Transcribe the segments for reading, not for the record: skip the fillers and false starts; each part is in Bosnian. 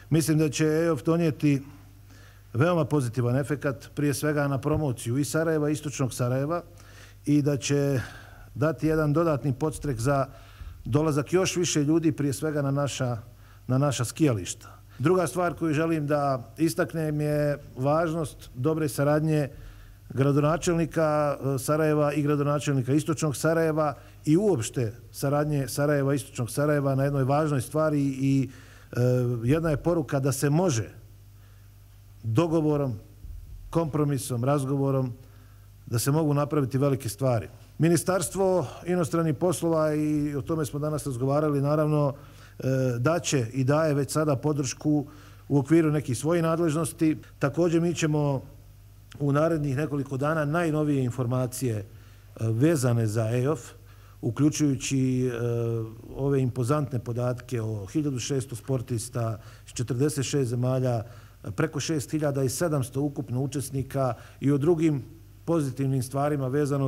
Mislim da će EOF donijeti veoma pozitivan efekat, prije svega na promociju i Sarajeva, istočnog Sarajeva, i da će dati jedan dodatni podstrek za dolazak još više ljudi, prije svega na naša skijališta. Druga stvar koju želim da istaknem je važnost dobre saradnje gradonačelnika Sarajeva i gradonačelnika istočnog Sarajeva i uopšte saradnje Sarajeva i istočnog Sarajeva na jednoj važnoj stvari i jedna je poruka da se može dogovorom, kompromisom, razgovorom, da se mogu napraviti velike stvari. Ministarstvo inostranih poslova, i o tome smo danas razgovarali, naravno daće i daje već sada podršku u okviru nekih svojih nadležnosti. Također mi ćemo u narednih nekoliko dana najnovije informacije vezane za EOF, uključujući ove impozantne podatke o 1600 sportista iz 46 zemalja, preko 6700 ukupno učesnika i o drugim pozitivnim stvarima vezano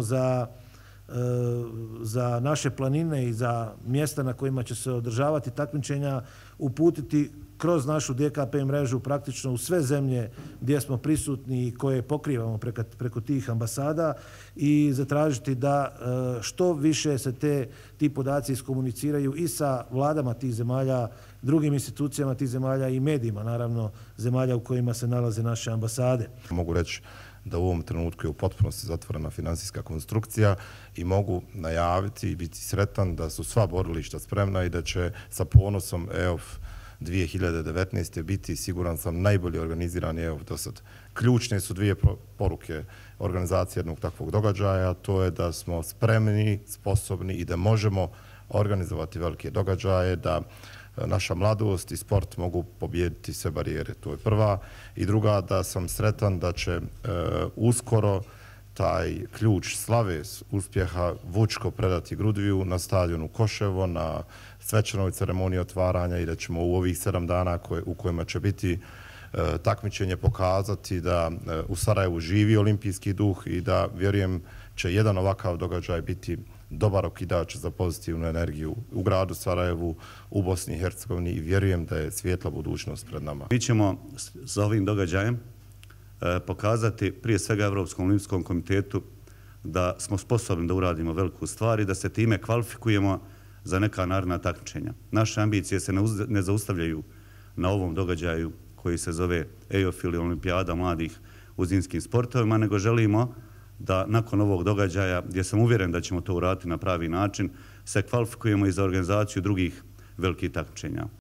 za naše planine i za mjesta na kojima će se održavati takmičenja, uputiti kroz našu DKP mrežu praktično u sve zemlje gdje smo prisutni i koje pokrivamo preko tih ambasada i zatražiti da što više se ti podaci iskomuniciraju i sa vladama tih zemalja, drugim institucijama tih zemalja i medijima, naravno, zemalja u kojima se nalaze naše ambasade. Mogu reći da u ovom trenutku je u potpunosti zatvorena finansijska konstrukcija i mogu najaviti i biti sretan da su sva borilišta spremna i da će sa ponosom EOF 2019. biti, siguran sam, najbolje organizirani EOF do sad. Ključne su dvije poruke organizacije jednog takvog događaja, to je da smo spremni, sposobni i da možemo organizovati velike događaje, da naša mladost i sport mogu pobijediti sve barijere. To je prva. I druga, da sam sretan da će uskoro taj ključ slave uspjeha Vučko predati Grudviju na stadionu Koševo, na svečanoj ceremoniji otvaranja i da ćemo u ovih 7 dana u kojima će biti takmičenje pokazati da u Sarajevu živi olimpijski duh i da, vjerujem, će jedan ovakav događaj biti dobar okidač za pozitivnu energiju u gradu Sarajevu, u Bosni i Hercegovini i vjerujem da je svijetla budućnost pred nama. Mi ćemo sa ovim događajem pokazati prije svega Europskom olimpijskom komitetu da smo sposobni da uradimo veliku stvar i da se time kvalifikujemo za neka naredna takmičenja. Naše ambicije se ne zaustavljaju na ovom događaju koji se zove EOF ili Olimpijada mladih u zimskim sportovima, nego želimo da nakon ovog događaja, gdje sam uvjeren da ćemo to uraditi na pravi način, se kvalifikujemo i za organizaciju drugih velikih takmičenja.